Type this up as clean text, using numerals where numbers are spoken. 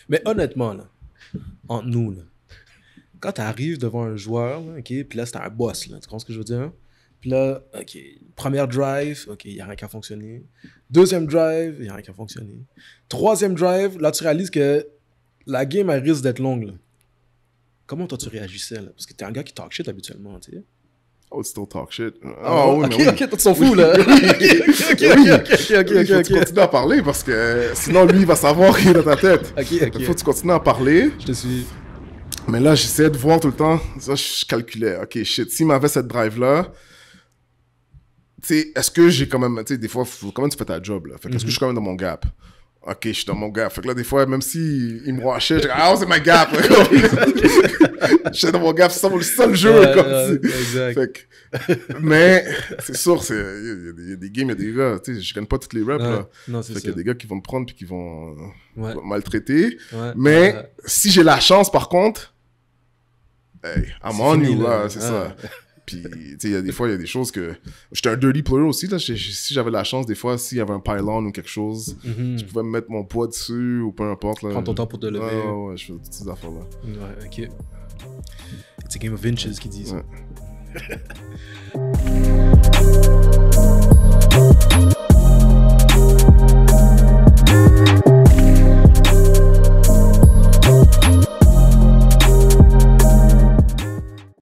Mais honnêtement, là, entre nous, là, quand tu arrives devant un joueur, là, OK, puis là, c'est un boss, là, tu comprends ce que je veux dire? Puis là, OK, première drive, OK, il n'y a rien qui a fonctionné. Deuxième drive, il n'y a rien qui a fonctionné. Troisième drive, là, tu réalises que la game, elle risque d'être longue, là. Comment toi, tu réagissais, là? Parce que t'es un gars qui talk shit habituellement, tu sais. Oh, still talk shit. Ah oui, ok, mais oui. ok, toi, tu t'en fous, là. Ok, Il faut que tu continues à parler parce que sinon, lui, il va savoir qu'il est dans ta tête. Ok. Il faut que tu continues à parler. Je te suis. Mais là, j'essayais de voir tout le temps. Ça, je calculais. OK, shit, s'il m'avait cette drive-là, tu sais, est-ce que j'ai quand même... Tu sais, des fois, faut quand même tu fais ta job, là. Fait que est-ce que je suis quand même dans mon gap? OK, je suis dans mon gap. Fait que là, des fois, même si il me rushait, je disais, ah, c'est ma gap! Je suis dans mon gap, c'est ça le seul jeu, Exact. Fait que, mais, c'est sûr, il y a des games, il y a des gars, tu sais, je connais pas toutes les reps, là. Non, c'est Fait qu'il y a des gars qui vont me prendre puis qui vont maltraiter. Ouais. Mais, si j'ai la chance, par contre, hey, I'm on you, là, c'est ça. Puis, tu sais, il y a des fois, il y a des choses que... J'étais un dirty player aussi, là. Si j'avais la chance, des fois, s'il y avait un pylon ou quelque chose, je pouvais me mettre mon poids dessus ou peu importe, là. Prends ton temps pour te lever. Ouais, je fais toutes ces affaires-là. Ouais, ok. It's a game of inches qui dit ça. Ouais.